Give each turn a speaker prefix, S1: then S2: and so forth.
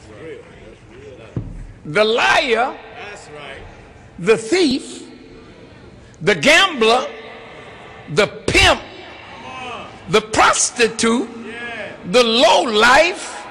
S1: the liar, the thief, the gambler, the pimp, the prostitute, the low life,